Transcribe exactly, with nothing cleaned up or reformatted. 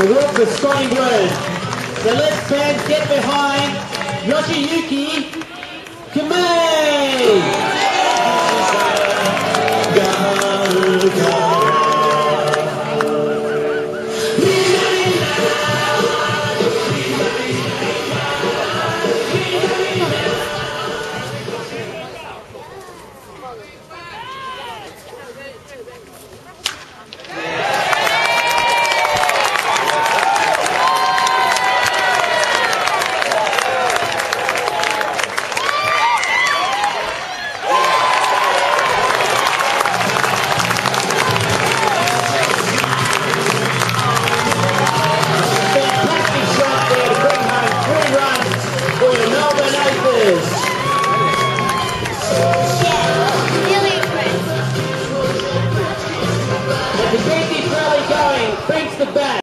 The walk for Scotty Blue. So let's fans get behind Yoshiyuki Kamei. The Bandits rally going, beats the bat.